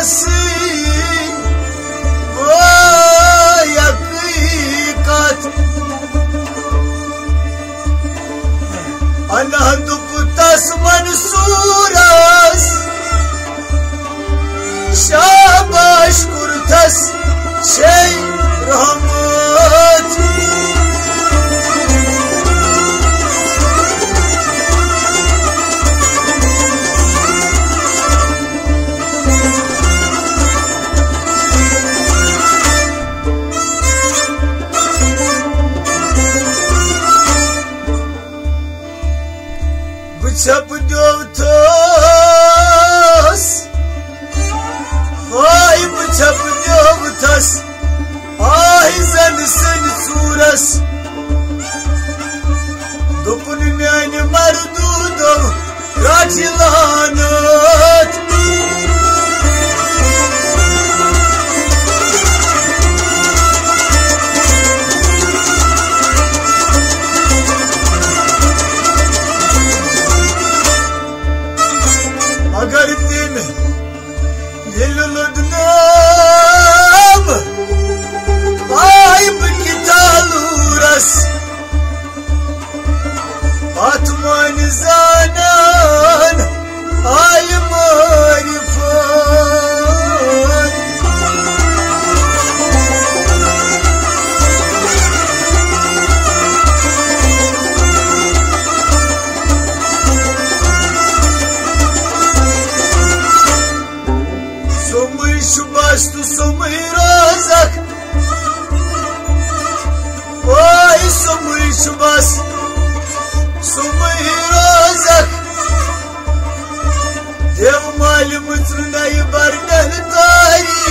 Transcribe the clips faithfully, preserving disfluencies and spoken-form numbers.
अनहदुपुतस मंसूरस शाबाश कुर्थस शे रहमत Çap dövtas Ay bu çap dövtas Ay sen sen suras Dopun yani mardudum Racilanat अगर दिन दिलुलुदनाम आइब की तालूरस आत्मान ज़ानान आय मारिफत Şubas tu somay razak Vay somay şubas somay razak Dev malim utrunayı barnel tari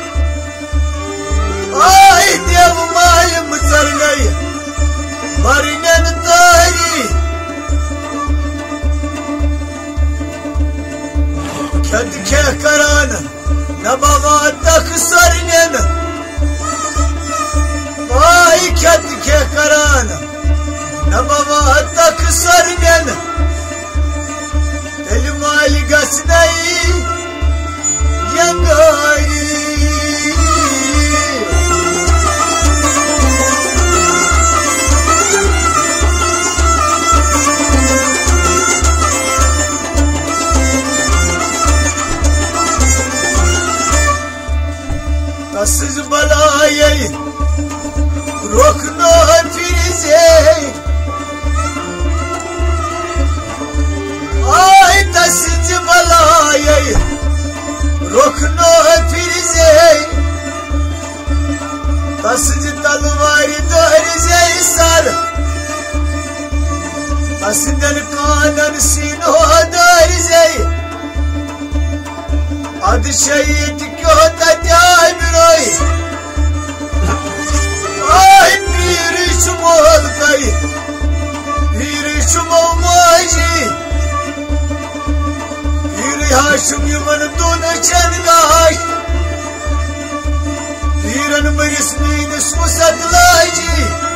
Ay dev malim utrunayı barnel tari Kendi kehkarana Nabavatak sarnena Vay kadke karana Nabavatak sarnena Deli mali gasnai Yangari Tasız balayı Rokna firize Ay tasız balayı Rokna firize Tasız talvari darize sar Tasından kanan sino darize Adı şehit köhte tâmiray Ay piri çumol kay Piri çumol maji Piri haşım yuman donu çengaş Piran marismini susatlaji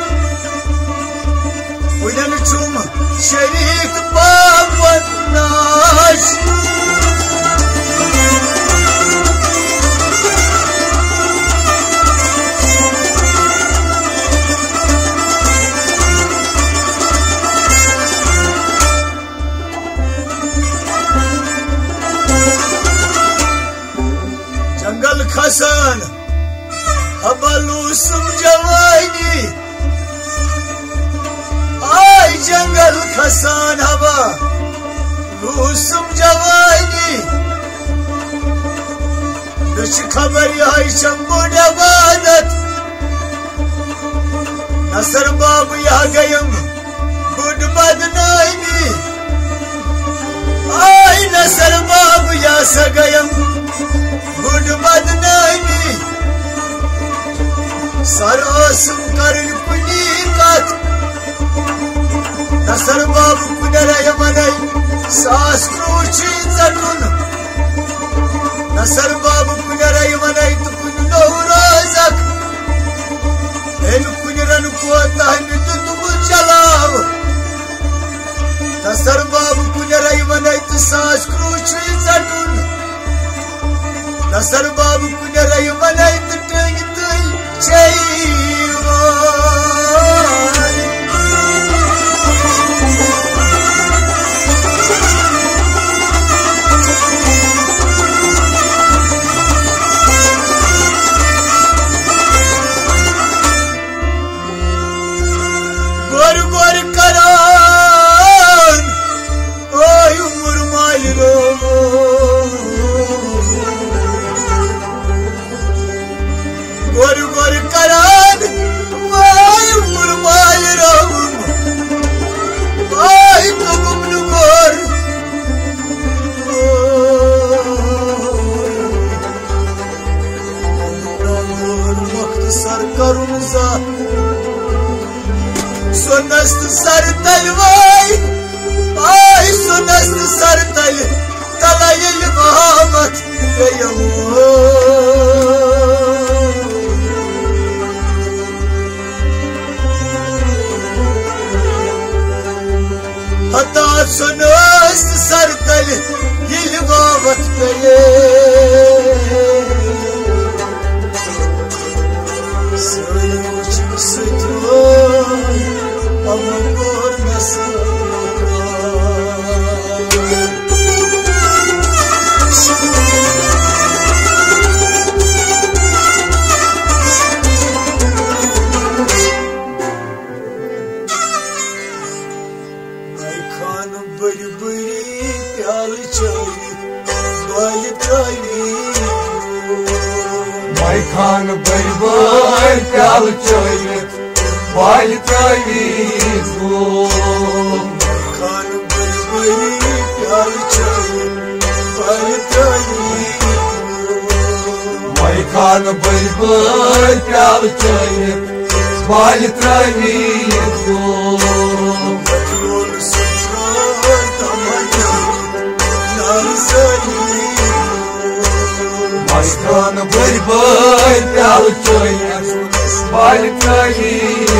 Uyan çum şerik baban naş जंगल खसान हबालूसुम जवानी आय जंगल खसान हवा लूसुम जवानी नश खबर आई शंबुड बादत नसर बाबू यहाँ गयम बुड बदनामी आय नसर बाबू यहाँ सगयम बुड बदनामी सरासम करन कुनी कत नसर बाबू कुनरय मनय सास क्रूची जटुन नसर बाबू कुनरय मनय तु कुन नौराजक एन कुनरन को तहन तुम चलाव नसर बाबू कुनरय मनय तु सास क्रूची जटुन Nasar babu kunera yumana itutung itul cheiwa Gor gor karan oy umur mayro Gor gor karan oy umur mayro Ay kogum nu gor Namur vakti sarkarımıza Sonastı sarıtal vay Ay sonastı sarıtal Talayıl Muhammed Beyamur Hatta sonastı sarıtal Yıl Muhammed Beyamur Söyle uçum sütun Ama görmesin Ay kanım bari bari Pyalı çayı Bali tayı Ay kanım bari bari Pyalı çayı Bali tayı Kanım bari bari Pyalı çayı Bali tayı Ay kanım bari bari Pyalı çayı Bali tayı Ay kanım bari bari Pyalı çayı Bali tayı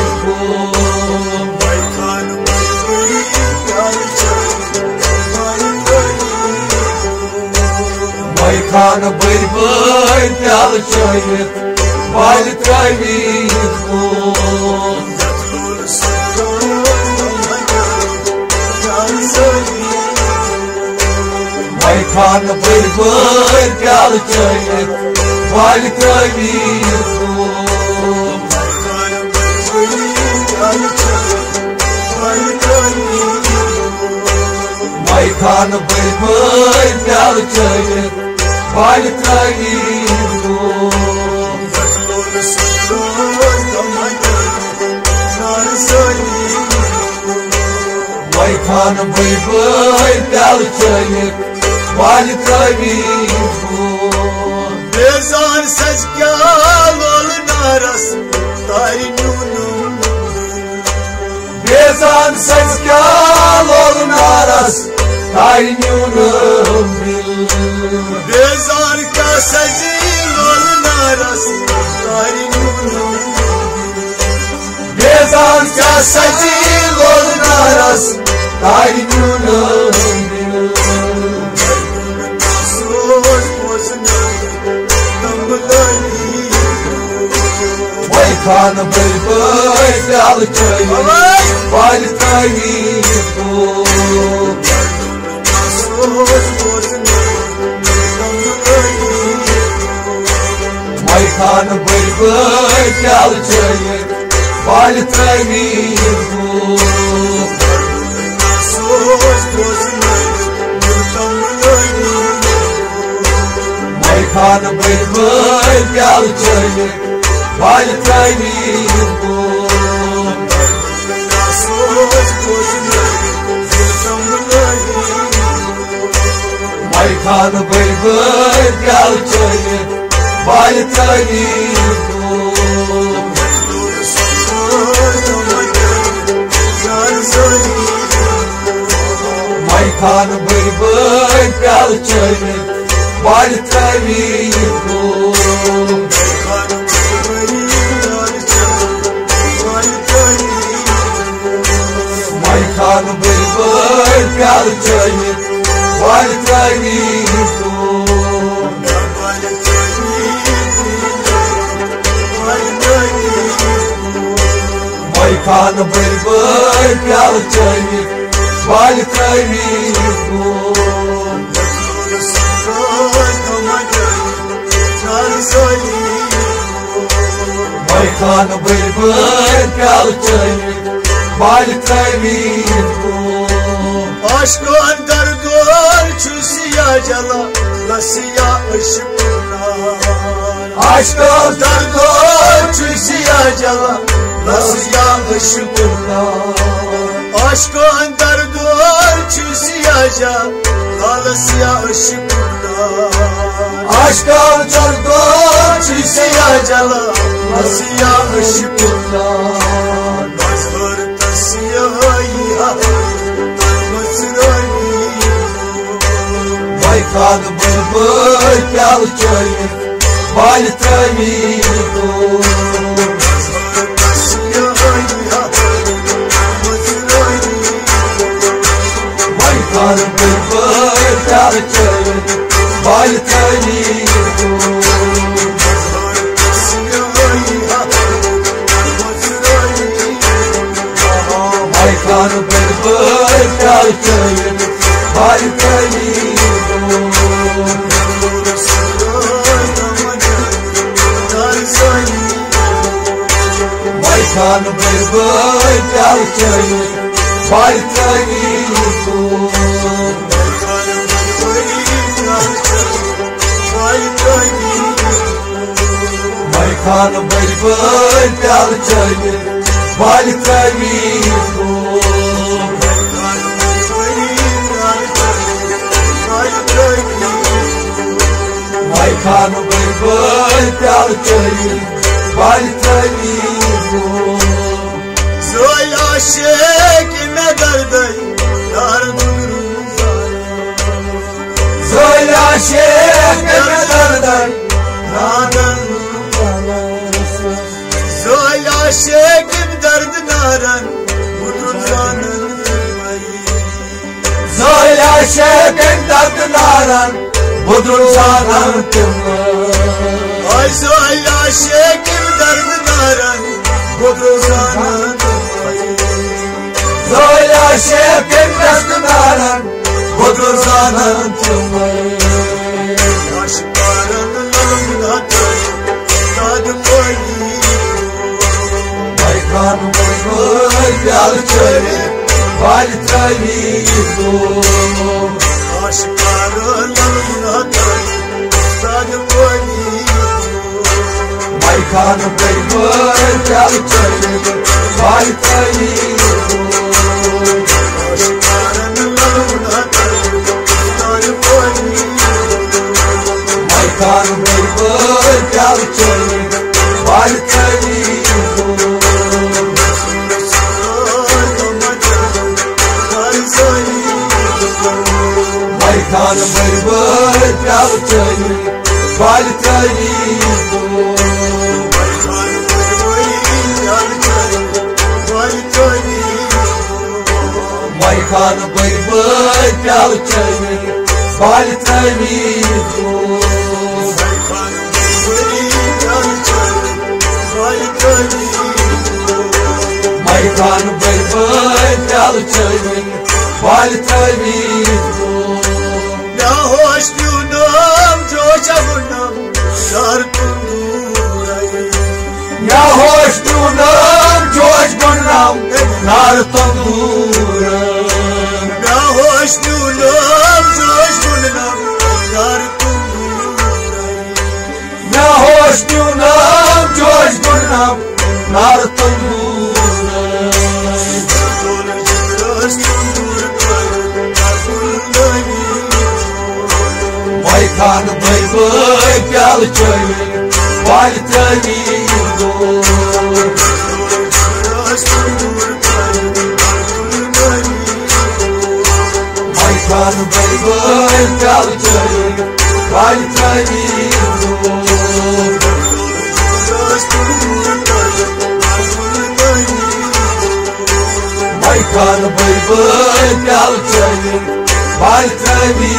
Ay kanım bari bari Pyalı çayı Bali tayı Ay kanım bari bari Pyalı çayı Bali tayı Ay kanım bari bari Pyalı çayı Bali tayı Ay kanım bari bari Pyalı çayı Bali tayı Bezan sezgal olun aras Tarin yunum Bezan sezgal olun aras Tarin yunum Bezan kasezil olun aras Tarin yunum Bezan kasezil olun aras Tarin yunum Ay kanım bari bari Pyalı çayı Bali tayı Ay kanım bari bari Pyalı çayı Bali tayı Ay kanım bari bari Pyalı çayı Bali tayı Ay kanım bari bari Pyalı çayı Bali tayı Ay kanım bari bari Pyalı çayı Bali tayı Ay kanım bari bari Pyalı çayı Bali tayı Khan bari bari pyal chani Wali trani Mai Khan bari bari pyal chani Wali trani Aşkı andar dol çüsiya jala Lasiya ışıklar Aşkı andar dol çüsiya jala Lasiya ışıklar Aşkı andar dol çüsiya jala Lasiya ışıklar Aşkı andar dol çüsiya jala Lasiya ışıklar Nazar tasiya ya Mai Khan bari bari pyal chani Wali trani Mai Khan bari bari pyal chani Wali trani Mai Khan bari bari pyal chani Wali trani Mai Khan bari bari pyal chani Wali trani Mai Khan bari bari pyal chani Wali trani Mai Khan bari bari pyal chani Wali trani Zoy aşık ne derday Dar durun Zoy aşık ne derday Nadan Zoy aşık derdi naran Budur zanın Zoy aşık derdi naran Budur zanın Ay zoy aşık derdi naran Budur zanın Zoy aşık derdi naran Budur zanın Aşkların hatır Tadı koyu Mai Khan bari bari pyal chani Wali trani Aşkların hatır Tadı koyu Mai Khan bari bari pyal chani Wali trani Mai Khan bari bari pyal chani Wali trani Mai Khan bari bari pyal chani Wali trani Mai Khan bari bari pyal chani Wali trani Mai Khan bari bari pyal chani Wali trani Ya hoş günüm coşa günüm Dar kundurayı Ya hoş dunam josh gunam Nar tanduram Ya hoş günüm coş günüm Dar kundurayı Ya hoş dunam josh gunam Nar tanduram Dolu cibras kundur koyu Dar kundurayı Mai Khan bari bari pyal chani Wali trani Mai Khan bari bari pyal chani Wali trani Mai Khan bari bari pyal chani Wali trani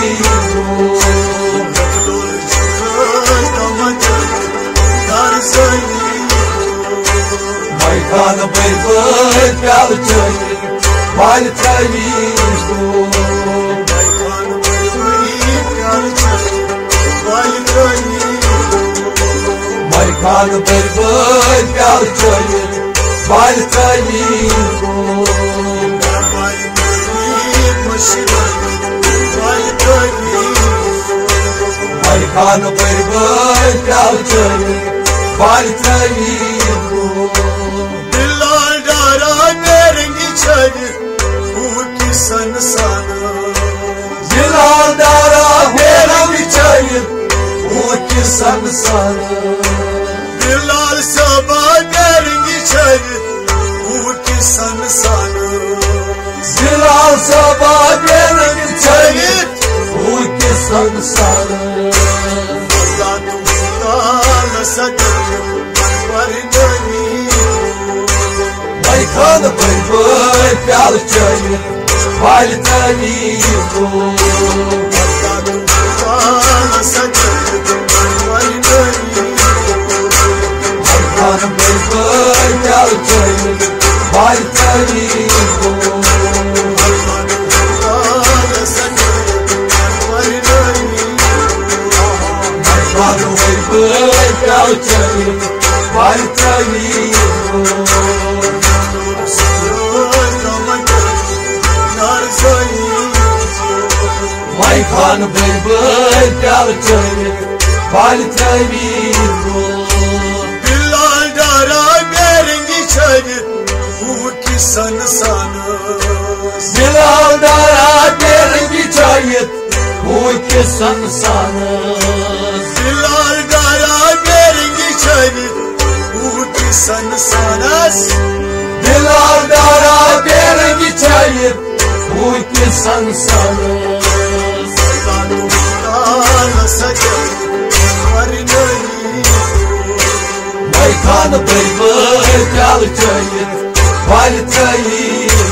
Mai Khan bari bari प्याल चाहिए वाल चाहिए भाई खान भर भर प्याल चाहिए वाल चाहिए भाई खान भर भर प्याल चाहिए वाल चाहिए संसान दिलादारा मेरा चाहिए वो कि संसान दिलाल सबा करेंगी चाहिए वो कि संसान दिलाल सबा करेंगी चाहिए वो कि संसान अल्लाह तुमका सजन पर नहीं भाई खान भाई भाई प्याल चाहिए वाल चाहिए वाल चाहिए वाल चाहिए भाई खान भाई भाई प्याल चाहिए वाल चाहिए बिलाल डारा करेंगी चाहिए वो कि संसान बिलाल डारा करेंगी चाहिए वो कि संसान बिलाल डारा करेंगी चाहिए वो कि संसान बिलाल डारा करेंगी चाहिए वो कि संसान भाई खान भाई भाई प्याल चाहिए वाल चाहिए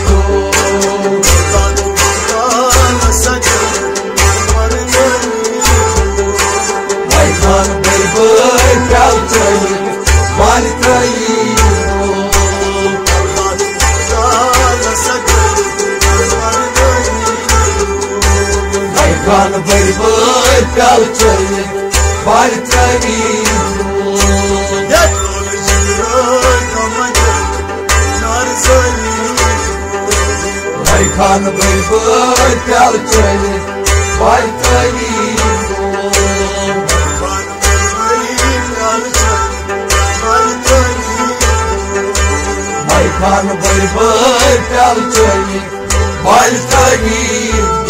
भाई खान भाई भाई प्याल चाहिए वाल चाहिए भाई खान भाई भाई प्याल चाहिए वाल चाहिए भाई खान भाई भाई प्याल चाहिए वाल चाहिए भाई खान भाई भाई प्याल चाहिए वाल चाहिए